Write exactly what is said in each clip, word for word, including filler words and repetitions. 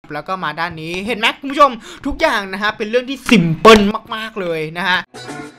แล้วก็มาด้านนี้เห็นไหมคุณผู้ชมทุกอย่างนะฮะเป็นเรื่องที่ซิมเปิลมากๆเลยนะฮะ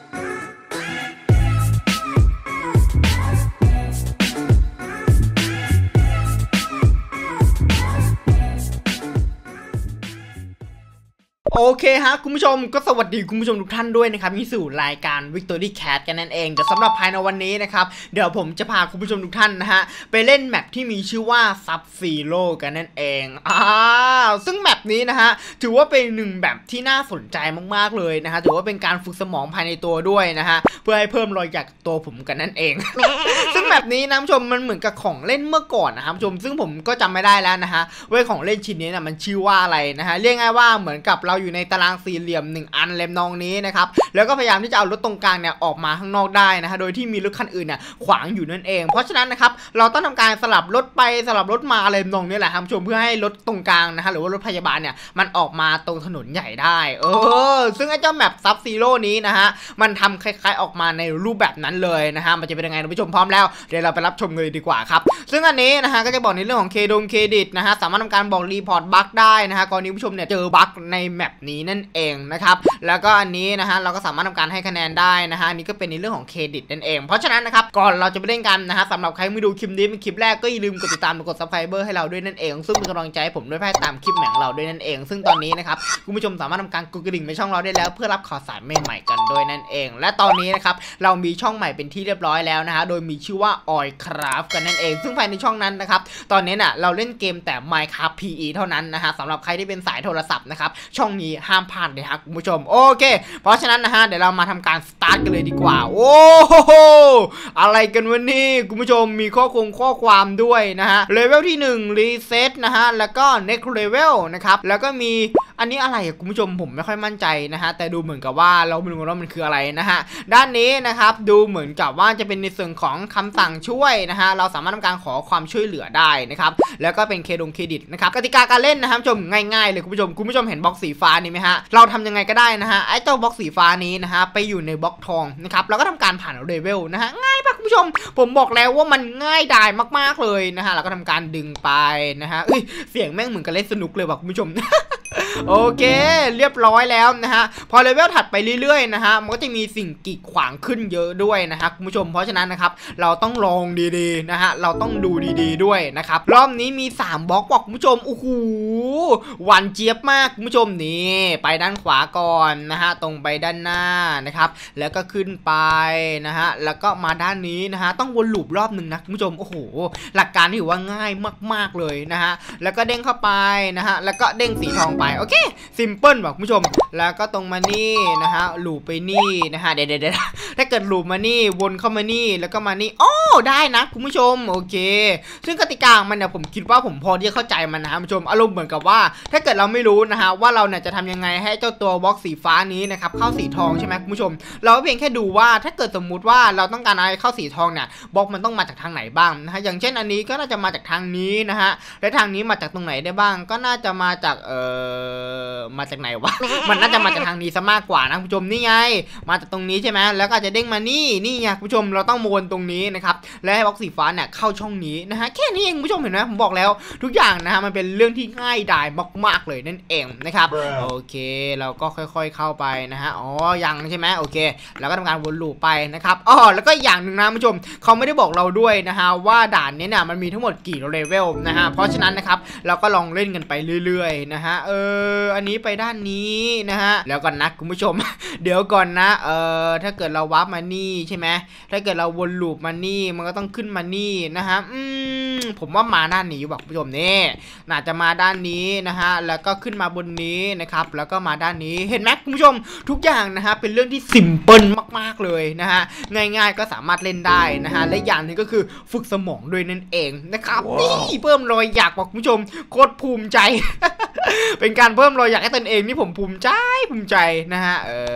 โอเคฮะคุณผู้ชมก็สวัสดีคุณผู้ชมทุกท่านด้วยนะครับที่สู่รายการ Victory Cat กันนั่นเองแต่สำหรับภายในวันนี้นะครับเดี๋ยวผมจะพาคุณผู้ชมทุกท่านนะฮะไปเล่นแมปที่มีชื่อว่า Sub Zero กันนั่นเองอ้าวซึ่งแมปนี้นะฮะถือว่าเป็นหนึ่งแบบที่น่าสนใจมากๆเลยนะฮะถือว่าเป็นการฝึกสมองภายในตัวด้วยนะฮะเพื่อให้เพิ่มรอยหยักตัวผมกันนั่นเอง ซึ่งแมปนี้นะผู้ชมมันเหมือนกับของเล่นเมื่อก่อนนะครับผู้ชมซึ่งผมก็จำไม่ได้แล้วนะฮะว่าของเล่นชิ้นนี้นะมันชื่อว่าอะไรนะฮะเรียกง่ายว่าเหมือนกับเราอยู่ในตารางสี่เหลี่ยมหนึ่งอันเล่มนองนี้นะครับแล้วก็พยายามที่จะเอารถตรงกลางเนี่ยออกมาข้างนอกได้นะฮะโดยที่มีรถคันอื่นเนี่ยขวางอยู่นั่นเองเพราะฉะนั้นนะครับเราต้องทำการสลับรถไปสลับรถมาอะไรนองนี้แหละครับชมเพื่อให้รถตรงกลางนะฮะหรือว่ารถพยาบาลเนี่ยมันออกมาตรงถนนใหญ่ได้เออซึ่งไอ้เจ้าแมปซับซีโร่นี้นะฮะมันทำคล้ายๆออกมาในรูปแบบนั้นเลยนะฮะมันจะเป็นยังไงท่านผู้ชมพร้อมแล้วเดี๋ยวเราไปรับชมกันเลยดีกว่าครับซึ่งอันนี้นะฮะก็จะบอกในเรื่องของเคดงเครดิตนะฮะสามารถทำการบอกรีพอร์ตบั๊กได้นะฮะกรณีผู้ชมเนี่ยเจอบั๊กในแมปนี้นั่นเองนะครับแล้วก็อันนี้นะฮะเราก็สามารถทำการให้คะแนนได้นะฮะนี่ก็เป็นในเรื่องของเครดิตนั่นเองเพราะฉะนั้นนะครับก่อนเราจะไปเล่นกันนะฮะสำหรับใครไม่ดูคลิปนี้เป็นคลิปแรกก็อย่าลืมกดติดตามกดซับสไครเบอร์ให้เราด้วยนั่นเองซึ่งเป็นกำลังใจให้ผมด้วยให้ตามคลิปของเราด้วยนั่นเองซึ่งตอนนี้นะครับคุณผู้ชมสามารถทำการกดกระดิ่งในช่องเราได้แล้วเพื่อรับข่าวสารใหม่ๆกันด้วยนั่นเองและตอนนี้นะครับเรามีช่องใหม่เป็นที่เรียบร้อยแล้วนะฮะโดยมีชื่อว่า Oilcraft กันนั่นเองซึ่งภายในช่องนั้นนะครับตอนนี้น่ะเราเล่นเกมแต่ Minecraft พี อี เท่านั้นนะฮะสำหรับใครที่เป็นสายโทรศัพท์นะครับช่องนี้ห้ามพลาดเลยครับคุณผู้ชมโอเคเพราะฉะนั้นนะฮะเดี๋ยวเรามาทำการสตาร์ทกันเลยดีกว่าโอ้โหอะไรกันวันนี้คุณผู้ชมมีข้อคงข้อความด้วยนะฮะเลเวลที่หนึ่งรีเซ็ตนะฮะแล้วก็ next level นะครับแล้วก็มีอันนี้อะไรคุณผู้ชมผมไม่ค่อยมั่นใจนะฮะแต่ดูเหมือนกับว่าเราไม่รู้ว่ามันคืออะไรนะฮะด้านนี้นะครับดูเหมือนกับว่าจะเป็นในส่วนของคำสั่งช่วยนะฮะเราสามารถทำการขอความช่วยเหลือได้นะครับแล้วก็เป็นเคดงเครดิตนะครับกติกาการเล่นนะครับผู้ชมง่ายๆเลยคุณผู้ชมคุณผู้ชมเห็นบล็อกสีฟ้านี่ไหมฮะเราทำยังไงก็ได้นะฮะไอ้เจ้าบล็อกสีฟ้านี้นะฮะไปอยู่ในบล็อกทองนะครับแล้วก็ทำการผ่านเลเวลนะฮะง่ายปะคุณผู้ชมผมบอกแล้วว่ามันง่ายดายมากๆเลยนะฮะเราก็ทำการดึงไปนะฮะเอ้ยเสียงแม่งเหมือนกับเล่นสนุกเลยว่ะคุณผู้ชม โอเคเรียบร้อยแล้วนะฮะพอเลเวลถัดไปเรื่อยๆนะฮะมันก็จะมีสิ่งกีดขวางขึ้นเยอะด้วยนะฮะคุณผู้ชมเพราะฉะนั้นนะครับเราต้องลองดีๆนะฮะเราต้องดูดีๆด้วยนะครับรอบนี้มีสามบล็อกบอกคุณผู้ชมโอ้โหหวานเจี๊ยบมากคุณผู้ชมนี่ไปด้านขวาก่อนนะฮะตรงไปด้านหน้านะครับแล้วก็ขึ้นไปนะฮะแล้วก็มาด้านนี้นะฮะต้องวนลูปรอบหนึ่งนะคุณผู้ชมโอ้โหหลักการถือว่าง่ายมากๆเลยนะฮะแล้วก็เด้งเข้าไปนะฮะแล้วก็เด้งสีทองไปโอเคซิมเปิลบอกคุณผู้ชมแล้วก็ตรงมานี่นะฮะลูปไปนี่นะฮะเดี๋ยวๆถ้าเกิดลูปมานี่วนเข้ามานี่แล้วก็มานี่โอ้ได้นะคุณผู้ชมโอเคซึ่งกติกามันเนี่ยผมคิดว่าผมพอที่จะเข้าใจมันนะคุณผู้ชมอารมณ์เหมือนกับว่าถ้าเกิดเราไม่รู้นะฮะว่าเราเนี่ยจะทำยังไงให้เจ้าตัวบล็อกสีฟ้านี้นะครับเข้าสีทองใช่ไหมคุณผู้ชมเราเพียงแค่ดูว่าถ้าเกิดสมมุติว่าเราต้องการอะไรเข้าสีทองเนี่ยบล็อกมันต้องมาจากทางไหนบ้างนะฮะอย่างเช่นอันนี้ก็น่าจะมาจากทางนี้นะฮะและทางนี้มาจากตรงไหนได้บ้างก็น่าจะมาจากเอ่อมาจากไหนวะ มันน่าจะมาจากทางนี้ซะมากกว่านะคุณผู้ชมนี่ไงมาจากตรงนี้ใช่ไหมแล้วก็จะเด้งมานี่นี่ไงคุณผู้ชมเราต้องวนตรงนี้นะครับและให้บล็อกสีฟ้าเนี่ยเข้าช่องนี้นะฮะแค่นี้เองคุณผู้ชมเห็นไหมผมบอกแล้วทุกอย่างนะฮะมันเป็นเรื่องที่ง่ายดายมากๆเลยนั่นเองนะครับ โอเคเราก็ค่อยๆเข้าไปนะฮะอ๋อยังใช่ไหมโอเคแล้วก็ทำการวนลูปไปนะครับอ๋อแล้วก็อย่างหนึ่งนะคุณผู้ชมเขาไม่ได้บอกเราด้วยนะฮะว่าด่านนี้เนี่ยมันมีทั้งหมดกี่เลเวลนะฮะเพราะฉะนั้นนะครับเราก็ลองเล่นกันไปเรื่อยๆนะฮะเอออันนี้ไปด้านนี้นะฮะแล้วก่อนนะคุณผู้ชม เดี๋ยวก่อนนะเออถ้าเกิดเราวาร์ปมานี่ใช่ไหมถ้าเกิดเราวนลูปมานี่มันก็ต้องขึ้นมานี่นะฮะอืมผมว่ามาด้านนี้บอกคุณผู้ชมนี่น่าจะมาด้านนี้นะฮะแล้วก็ขึ้นมาบนนี้นะครับแล้วก็มาด้านนี้เห็นไหมคุณผู้ชมทุกอย่างนะฮะเป็นเรื่องที่ซิมเปิลมากๆเลยนะฮะง่ายๆก็สามารถเล่นได้นะฮะและอย่างนึงก็คือฝึกสมองด้วยนั่นเองนะครับ wow. นี่เพิ่มรอยอยากบอกคุณผู้ชมโคตรภูมิใจ เป็นการเพิ่มรอยอยากให้ตนเองนี่ผมภูมิใจภูมิใจนะฮะเออ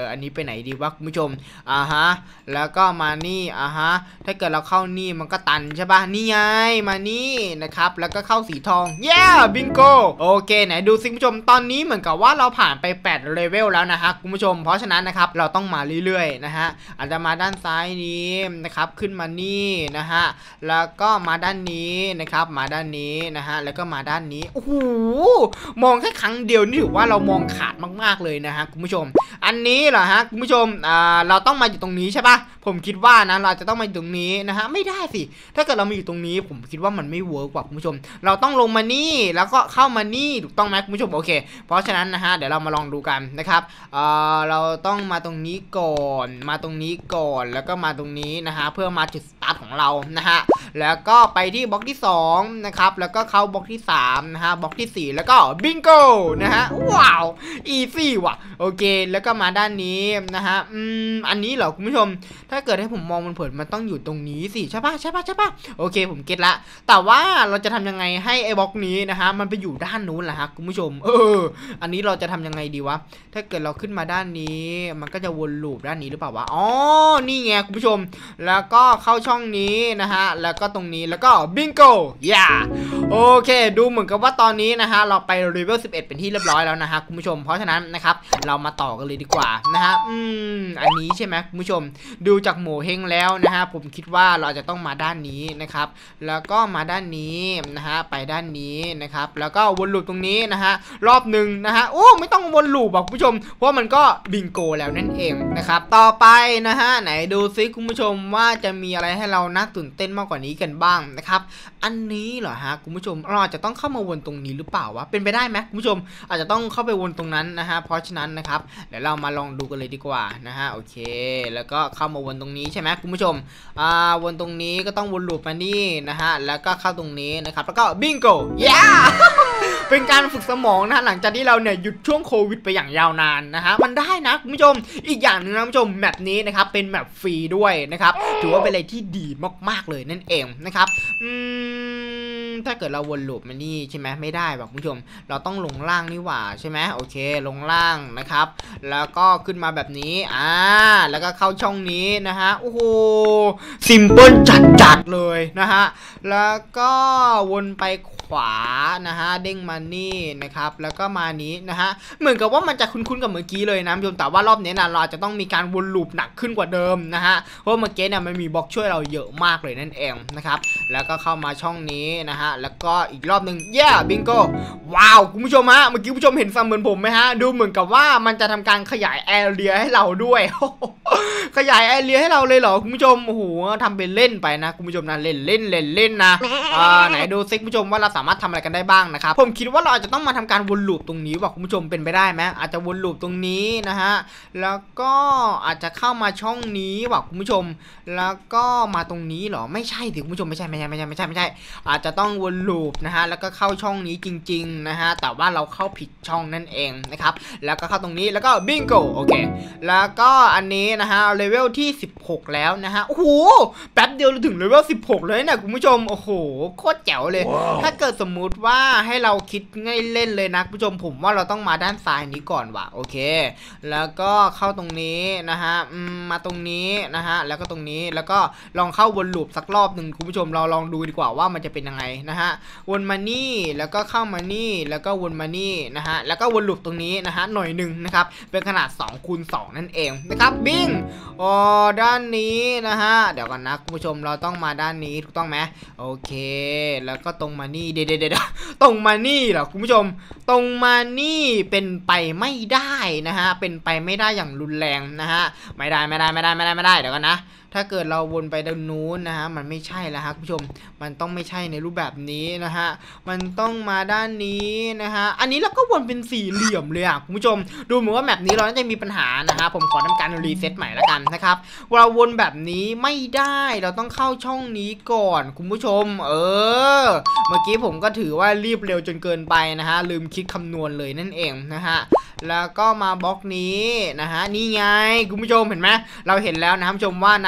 อันนี้ไปไหนดีวะคุณผู้ชมอ่าฮะแล้วก็มานี่อ่าฮะถ้าเกิดเราเข้านี่มันก็ตันใช่ปะนี่ไงมานี่นะครับแล้วก็เข้าสีทองเย้บิงโกโอเคไหนดูสิคุณผู้ชมตอนนี้เหมือนกับว่าเราผ่านไปแปดเลเวลแล้วนะฮะคุณผู้ชมเพราะฉะนั้นนะครับเราต้องมาเรื่อยๆนะฮะอาจจะมาด้านซ้ายนี้นะครับขึ้นมานี่นะฮะแล้วก็มาด้านนี้นะครับมาด้านนี้นะฮะแล้วก็มาด้านนี้โอ้โหมองแค่ครั้งเดียวนี่ถือว่าเรามองขาดมากๆเลยนะฮะคุณผู้ชมอันนี้เหรอฮะคุณผู้ชมอ่าเราต้องมาอยู่ตรงนี้ใช่ปะผมคิดว่านะเราจะต้องมาอยู่ตรงนี้นะฮะไม่ได้สิถ้าเกิดเรามาอยู่ตรงนี้ผมคิดว่ามันไม่เวิร์กกว่าคุณผู้ชมเราต้องลงมานี่แล้วก็เข้ามานี่ถูกต้องไหมคุณผู้ชมโอเคเพราะฉะนั้นนะฮะเดี๋ยวเรามาลองดูกันนะครับเอ่อเราต้องมาตรงนี้ก่อนมาตรงนี้ก่อนแล้วก็มาตรงนี้นะฮะเพื่อมาจุดสตาร์ทของเรานะฮะแล้วก็ไปที่บล็อกที่สองนะครับแล้วก็เข้าบล็อกที่สามนะฮะบล็อกที่สี่แล้วก็บิงโกนะฮะว้าวอีซี่ว่ะโอเคแล้วก็มาด้านนี้นะฮะอืมอันนี้เหรอคุณผู้ชมถ้าเกิดให้ผมมองมันเผินมันต้องอยู่ตรงนี้สิใช่ปะใช่ปะใช่ปะโอเคผมเก็ตละแต่ว่าเราจะทำยังไงให้ไอ้บล็อกนี้นะฮะมันไปอยู่ด้านนู้นล่ะฮะคุณผู้ชมเอออันนี้เราจะทำยังไงดีวะถ้าเกิดเราขึ้นมาด้านนี้มันก็จะวนลูปด้านนี้หรือเปล่าวะอ๋อนี่ไงคุณผู้ชมแล้วก็เข้าช่องนี้นะฮะแล้วก็ตรงนี้แล้วก็บิงโกย่าโอเคดูเหมือนกับว่าตอนนี้นะฮะเราไปเลเวลสิบเอ็ดเป็นที่เรียบร้อยแล้วนะฮะคุณผู้ชมเพราะฉะนั้นนะครับเรามาต่อกันเลยดีกว่านะฮะอืมอันนี้ใช่ไหมคุณผู้ชมดูจากโหมเฮงแล้วนะฮะผมคิดว่าเราจะต้องมาด้านนี้นะครับแล้วก็มาด้านนี้นะฮะไปด้านนี้นะครับแล้วก็วนลูปตรงนี้นะฮะรอบหนึ่งนะฮะโอ้ไม่ต้องวนลูปอ่ะคุณผู้ชมเพราะมันก็บิงโกแล้วนั่นเองนะครับต่อไปนะฮะไหนดูซิคุณผู้ชมว่าจะมีอะไรให้เราน่าตื่นเต้นมากกว่านี้กันบ้างนะครับอันนี้เหรอฮะคุณผู้ชมเราอาจจะต้องเข้ามาวนตรงนี้หรือเปล่าวะเป็นไปได้ไหมคุณผู้ชมอาจจะต้องเข้าไปวนตรงนั้นนะฮะเพราะฉะนั้นนะครับเดี๋ยวเรามาลองดูกันเลยดีกว่านะฮะโอเคแล้วก็เข้ามาวนตรงนี้ใช่ไหมคุณผู้ชมอ่าวนตรงนี้ก็ต้องวนลูปมานี่นะฮะแล้วก็เข้าตรงนี้นะครับแล้วก็บิงโกย่า เป็นการฝึกสมองนะหลังจากที่เราเนี่ยหยุดช่วงโควิดไปอย่างยาวนานนะฮะมันได้นะคุณผู้ชมอีกอย่างหนึ่งนะคุณผู้ชมแมปนี้นะครับเป็นแมปฟรีด้วยนะครับถือว่าเป็นอะไรที่ดีมากๆเลยนั่นเองนะครับอืมถ้าเกิดเราวนลูปมานี่ใช่ไหมไม่ได้แบบคุณผู้ชมเราต้องลงล่างนี่หว่าใช่ไหมโอเคลงล่างนะครับแล้วก็ขึ้นมาแบบนี้อ่าแล้วก็เข้าช่องนี้นะฮะโอ้โหซิมเปิลจัดๆเลยนะฮะแล้วก็วนไปขวานะฮะเด้งมานี่นะครับแล้วก็มานี้นะฮะเหมือนกับว่ามันจะคุ้นๆกับเมื่อกี้เลยนะคุณผู้ชมแต่ว่ารอบนี้นะเราจะต้องมีการวนลูปหนักขึ้นกว่าเดิมนะฮะเพราะเมื่อกี้เนี่ยมันมีบล็อกช่วยเราเยอะมากเลยนั่นเองนะครับแล้วก็เข้ามาช่องนี้นะฮะแล้วก็อีกรอบหนึ่งเย้บิงโกว้าวคุณผู้ชมฮะเมื่อกี้ผู้ชมเห็นซ้ำเหมือนผมไหมฮะดูเหมือนกับว่ามันจะทำการขยายแอเรียให้เราด้วยขยายแอเรียให้เราเลยเหรอคุณผู้ชมโอ้โหทำเป็นเล่นไปนะคุณผู้ชมนะเล่นเล่นเล่นเล่นนะอ่าไหนดูซิคุณผู้ชมว่าเราสามารถทำอะไรกันได้บ้างนะครับผมคิดว่าเราอาจจะต้องมาทำการวนลูปตรงนี้ว่าคุณผู้ชมเป็นไปได้ไหมอาจจะวนลูปตรงนี้นะฮะแล้วก็อาจจะเข้ามาช่องนี้ว่าคุณผู้ชมแล้วก็มาตรงนี้หรอไม่ใช่สิคุณผู้ชมไม่ใช่ไม่ใช่ไม่ใช่ไม่ใช่ไม่ใช่อาจจะต้องวนลูปนะฮะแล้วก็เข้าช่องนี้จริงๆนะฮะแต่ว่าเราเข้าผิดช่องนั่นเองนะครับแล้วก็เข้าตรงนี้แล้วก็บิงโกโอเคแล้วก็อันนี้นะฮะเลเวลที่สิบหกแล้วนะฮะโอ้โหแป๊บเดียวเราถึงเลเวลสิบหกเลยนะคุณผู้ชมโอ้โหโคตรแจ๋วเลย wow. ถ้าเกิดสมมุติว่าให้เราคิดง่ายเล่นเลยนะคุณผู้ชมผมว่าเราต้องมาด้านซ้ายนี้ก่อนว่ะโอเคแล้วก็เข้าตรงนี้นะฮะมาตรงนี้นะฮะแล้วก็ตรงนี้แล้วก็ลองเข้าวนลูปสักรอบหนึ่งคุณผู้ชมเราลองดูดีกว่าว่ามันจะเป็นยังไงนะฮะวนมานี่แล้วก็เข้ามานี่แล้วก็วนมานี่นะฮะแล้วก็วนลูปตรงนี้นะฮะหน่อยหนึ่งนะครับเป็นขนาดสองคูณสองนั่นเองนะครับบิงอ๋อด้านนี้นะฮะเดี๋ยวก่อนนะคุณผู้ชมเราต้องมาด้านนี้ถูกต้องไหมโอเคแล้วก็ตรงมานี่เดี๋ยวเดี๋ยวตรงมานี่เหรอคุณผู้ชมตรงมานี่เป็นไปไม่ได้นะฮะเป็นไปไม่ได้อย่างรุนแรงนะฮะไม่ได้ไม่ได้ไม่ได้ไม่ได้ไม่ได้เดี๋ยวกันนะถ้าเกิดเราวนไปด้านนู้นนะฮะมันไม่ใช่แล้วฮะคุณผู้ชมมันต้องไม่ใช่ในรูปแบบนี้นะฮะมันต้องมาด้านนี้นะฮะอันนี้เราก็วนเป็นสี่เหลี่ยมเลยอ่ะคุณผู้ชมดูเหมือนว่าแบบนี้เราน่าจะมีปัญหานะฮะผมขอทำการรีเซ็ตใหม่แล้วกันนะครับเราวนแบบนี้ไม่ได้เราต้องเข้าช่องนี้ก่อนคุณผู้ชมเออเมื่อกี้ผมก็ถือว่ารีบเร็วจนเกินไปนะฮะลืมคิดคำนวณเลยนั่นเองนะฮะแล้วก็มาบล็อกนี้นะฮะนี่ไงคุณผู้ชมเห็นไหมเราเห็นแล้วนะคุณผู้ชมว่านาน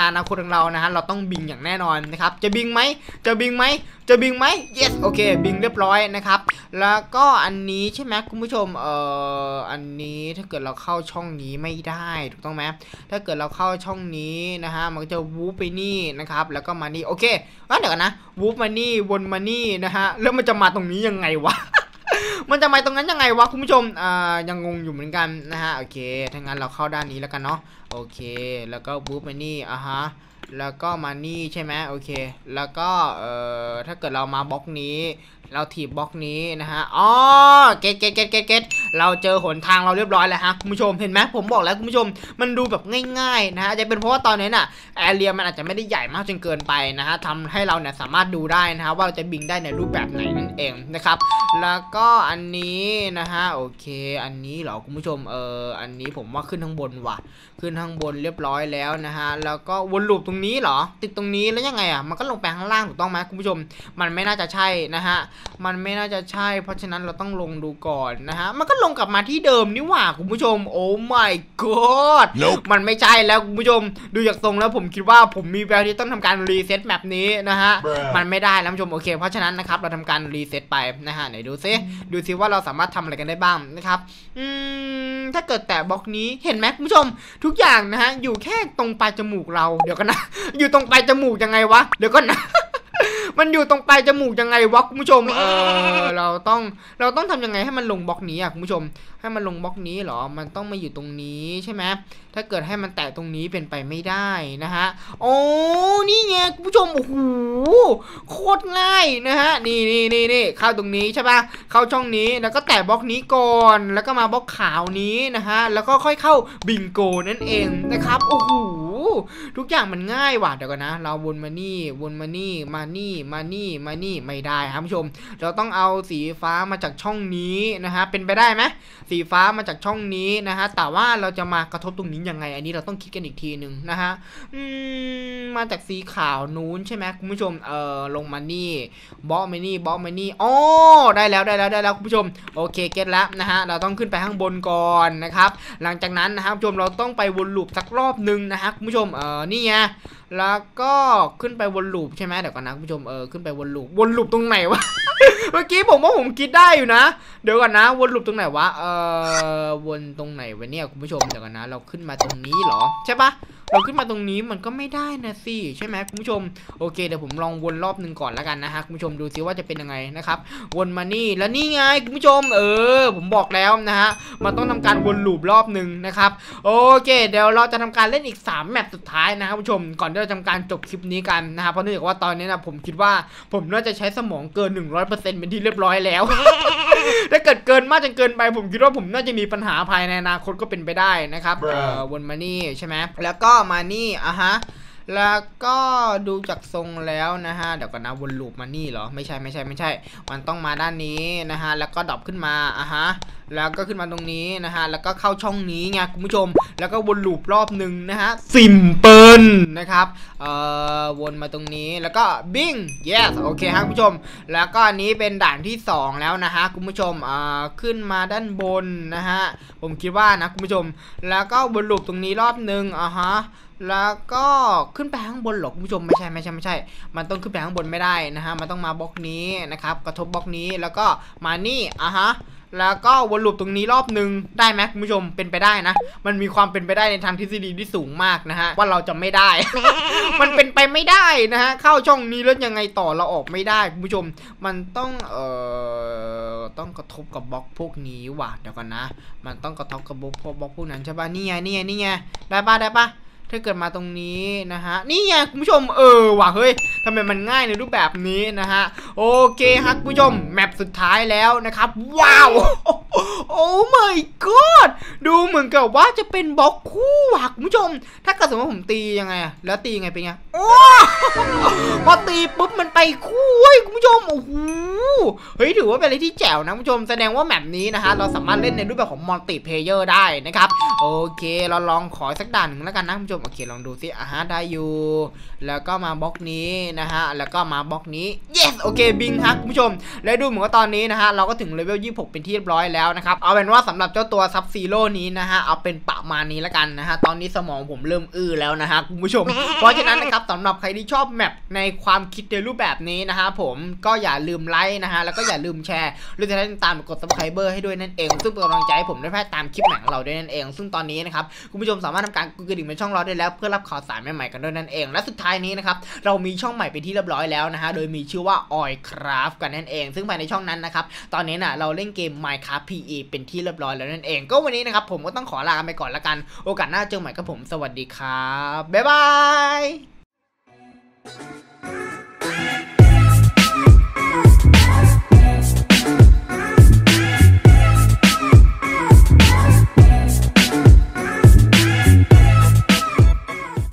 อนาคตของเรานะฮะเราต้องบิงอย่างแน่นอนนะครับจะบิงไหมจะบิงไหมจะบิงไหม yes โอเคบิงเรียบร้อยนะครับแล้วก็อันนี้ใช่ไหมคุณผู้ชมเอ่ออันนี้ถ้าเกิดเราเข้าช่องนี้ไม่ได้ถูกต้องไหมถ้าเกิดเราเข้าช่องนี้นะฮะมันจะวูบไปนี่นะครับแล้วก็มานี่โอเคเดี๋ยวกันนะวูบมานี่วนมานี่นะฮะแล้วมันจะมาตรงนี้ยังไงวะ มันจะมาตรงนั้นยังไงวะคุณผู้ชมอ่ายังงงอยู่เหมือนกันนะฮะโอเคถ้างั้นเราเข้าด้านนี้แล้วกันเนาะโอเคแล้วก็วูบมานี่อ่ะฮะแล้วก็มานี่ใช่ไหมโอเคแล้วก็เอ่อถ้าเกิดเรามาบล็อกนี้เราถีบบล็อกนี้นะฮะอ๋อเก็ตเก็ตเก็ตเก็ตเก็ตเราเจอหนทางเราเรียบร้อยแล้วฮะคุณผู้ชมเห็นไหมผมบอกแล้วคุณผู้ชมมันดูแบบง่ายๆนะฮะจะเป็นเพราะว่าตอนนี้น่ะแอเรียมันอาจจะไม่ได้ใหญ่มากจนเกินไปนะฮะทำให้เราเนี่ยสามารถดูได้นะฮะว่าเราจะบิงได้ในรูปแบบไหนนั่นเองนะครับแล้วก็อันนี้นะฮะโอเคอันนี้เหรอคุณผู้ชมเอออันนี้ผมว่าขึ้นข้างบนว่ะขึ้นข้างบนเรียบร้อยแล้วนะฮะแล้วก็วนลูปตรงนี้เหรอติดตรงนี้แล้วยังไงอ่ะมันก็ลงไปข้างล่างถูกต้องไหมคุณผู้ชมมันไม่น่าจะใช่นะฮะมันไม่น่าจะใช่เพราะฉะนั้นเราต้องลงดูก่อนนะฮะมันก็ลงกลับมาที่เดิมนี่หว่าคุณผู้ชมโอ้ my god nope. มันไม่ใช่แล้วคุณผู้ชมดูจากทรงแล้วผมคิดว่าผมมีแววที่ต้องทำการรีเซ็ตแมปนี้นะฮะ Bruh. มันไม่ได้แล้วคุณผู้ชมโอเคเพราะฉะนั้นนะครับเราทำการรีเซ็ตไปนะฮะไหนดูซิดูซิว่าเราสามารถทำอะไรกันได้บ้างนะครับอืมถ้าเกิดแตะบล็อกนี้เห็นไหมคุณผู้ชมทุกอย่างนะฮะอยู่แค่ตรงปลายจมูกเราเดี๋ยวกันนะอยู่ตรงปลายจมูกยังไงวะเดี๋ยวก่อนนะ มันอยู่ตรงปลายจมูกยังไงวะคุณผู้ชมเออเราต้องเราต้องทำยังไงให้มันลงบล็อกนี้อ่ะคุณผู้ชมให้มันลงบล็อกนี้เหรอมันต้องมาอยู่ตรงนี้ใช่ไหมถ้าเกิดให้มันแตะตรงนี้เป็นไปไม่ได้นะฮะโอ้นี่ไงคุณผู้ชมโอ้โหโคตรง่ายนะฮะนี่นี่นี่นี่เข้าตรงนี้ใช่ป่ะเข้าช่องนี้แล้วก็แตะบล็อกนี้ก่อนแล้วก็มาบล็อกขาวนี้นะฮะแล้วก็ค่อยเข้าบิงโกนั่นเองนะครับโอ้โหทุกอย่างมันง่ายว่ะเดี๋ยวก่อนนะเราวนมานี่วนมานี่มานี่มานี่มานี่ไม่ได้ครับผู้ชมเราต้องเอาสีฟ้ามาจากช่องนี้นะฮะเป็นไปได้ไหมสีฟ้ามาจากช่องนี้นะฮะแต่ว่าเราจะมากระทบตรงนี้ยังไงอันนี้เราต้องคิดกันอีกทีหนึ่งนะฮะอืมมาจากสีขาวนู้นใช่ไหมคุณผู้ชมเอ่อลงมานี่บล็อกมานี่บล็อกมานี่อ๋อได้แล้วได้แล้วได้แล้วคุณผู้ชมโอเคเก็ตแล้วนะฮะเราต้องขึ้นไปข้างบนก่อนนะครับหลังจากนั้นนะครับผู้ชมเราต้องไปวนลูปสักรอบนึงนะฮะคุณผู้ชมเออนี่ไงแล้วก็ขึ้นไปวนลูปใช่ไหมเดี๋ยวก่อนนะคุณผู้ชมเออขึ้นไปวนลูปวนลูปตรงไหนวะ เมื่อกี้ผมว่าผมคิดได้อยู่นะเดี๋ยวก่อนนะวนลูปตรงไหนวะเออวนตรงไหนวะเนี่ยคุณผู้ชมเดี๋ยวก่อนนะเราขึ้นมาตรงนี้เหรอใช่ปะเราขึ้นมาตรงนี้มันก็ไม่ได้นะสิใช่ไหมคุณผู้ชมโอเคเดี๋ยวผมลองวนรอบหนึ่งก่อนแล้วกันนะฮะคุณผู้ชมดูซิว่าจะเป็นยังไงนะครับวนมานี่แล้วนี่ไงคุณผู้ชมเออผมบอกแล้วนะฮะมันต้องทำการวนลูปรอบหนึ่งนะครับโอเคเดี๋ยวเราจะทำการเล่นอีกสามแมปสุดท้ายนะครับคุณผู้ชมก่อนที่เราจะทำการจบคลิปนี้กันนะครับเพราะเนื่องจากว่าตอนนี้นะผมคิดว่าผมน่าจะใช้สมองเกิน หนึ่งร้อยเปอร์เซ็นต์ เป็นที่เรียบร้อยแล้ว ถ้าเกิดเกินมากจนเกินไปผมคิดว่าผมน่าจะมีปัญหาภายในอนาคตก็เป็นไปได้นะครับเอ่อวนมานี่ใช่ไหมแล้วก็มานี่อ่ะฮะแล้วก็ดูจากทรงแล้วนะฮะเดี๋ยวก่อนนะวนลูปมานี่เหรอไม่ใช่ไม่ใช่ไม่ใช่มันต้องมาด้านนี้นะฮะแล้วก็ดรอปขึ้นมาอ่ะฮะแล้วก็ขึ้นมาตรงนี้นะฮะแล้วก็เข้าช่องนี้ไงคุณผู้ชมแล้วก็วนลูปรอบหนึ่งนะฮะซิมเปิลนะครับเอ่อวนมาตรงนี้แล้วก็บิง yes โอเคฮะคุณผู้ชมแล้วก็อันนี้เป็นด่านที่สองแล้วนะฮะคุณผู้ชมอ่าขึ้นมาด้านบนนะฮะผมคิดว่านะคุณผู้ชมแล้วก็วนลูปตรงนี้รอบหนึ่งอ่ะฮะแล้วก็ขึ้นไปข้างบนหรอคุณผู้ชมไม่ใช่ไม่ใช่ไม่ใช่มันต้องขึ้นไปข้างบนไม่ได้นะฮะมันต้องมาบล็อกนี้นะครับกระทบบล็อกนี้แล้วก็มานี่อ่ะฮะแล้วก็วนลูปตรงนี้รอบหนึ่งได้ไหมคุณผู้ชมเป็นไปได้นะมันมีความเป็นไปได้ในทางทฤษฎีที่สูงมากนะฮะว่าเราจะไม่ได้ มันเป็นไปไม่ได้นะฮะเข้าช่องนี้แล้วยังไงต่อเราออกไม่ได้คุณผู้ชมมันต้องเอ่อต้องกระทบกับบล็อกพวกนี้ว่ะเดี๋ยวก่อนนะมันต้องกระทบกับบล็อกบล็อกพวกนั้นใช่ป่ะนี่ไงนี่ไงนี่ไงได้ป่ะได้ป่ะถ้าเกิดมาตรงนี้นะฮะนี่ไงคุณผู้ชมเออว่ะเฮ้ยทำไมมันง่ายในรูปแบบนี้นะฮะโอเคฮะคุณผู้ชมแมปสุดท้ายแล้วนะครับว้าวโอ้ my god ดูเหมือนกับว่าจะเป็นบล็อกคู่ว่ะคุณผู้ชมถ้าเกิดสมมติว่าผมตียังไงแล้วตียังไงเป็นไงโอ้พอตีปุ๊บมันไปคู่เว้ยคุณผู้ชมโอ้โหเฮ้ยถือว่าเป็นอะไรที่แจ๋วนะคุณผู้ชมแสดงว่าแมปนี้นะฮะเราสามารถเล่นในรูปแบบของมัลติเพลเยอร์ได้นะครับโอเคเราลองขอสักด่านหนึ่งแล้วกันนะคุณผู้ชมโอเคลองดูสิอ่ะฮะได้อยู่แล้วก็มาบล็อกนี้นะฮะแล้วก็มาบล็อกนี้ yes โอเคบิงฮะคุณผู้ชมแล้วดูเหมือนว่าตอนนี้นะฮะเราก็ถึงเลเวลยี่สิบหกเป็นที่เรียบร้อยแล้วนะครับเอาเป็นว่าสำหรับเจ้าตัวซับซีโร่นี้นี้นะฮะเอาเป็นประมาณนี้แล้วกันนะฮะตอนนี้สมองผมเริ่มอื้อแล้วนะฮะคุณผู้ชมเพราะฉะนั้นนะครับสำหรับใครที่ชอบแมปในความคิดในรูปแบบนี้นะฮะผมก็อย่าลืมไลค์นะฮะแล้วก็อย่าลืมแชร์หรือจะได้ตามกด ซับสไครเบอร์ ให้ด้วยนั่นเองซึ่งเป็นกำลังใจให้ผมได้แพร่ตามคลิปใหม่ของเราด้วยนั่นเองซึ่งตอนนี้นะครับคุณผู้ชมสามารถทำการกดกระดิ่งในช่องเราได้แล้วเพื่อรับข่าวสารใหม่ๆกันด้วยนั่นเองและสุดท้ายนี้นะครับเรามีช่องใหม่เป็นที่เรียบร้อยแล้วนะฮะโดยมีชื่อว่า Oilcraft กันนั่นเองซึ่งภายในช่องนั้นนะครับตอนนี้น่ะเราเล่นเกม Minecraft พี อี เป็นที่เรียบร้อยแล้วนั่นเองก็วันนี้นะครับผมก็ต้องขอลาไปก่อนละกันโอกาสหน้าเจอใหม่กับผมสวัสดีครับบ๊ายบาย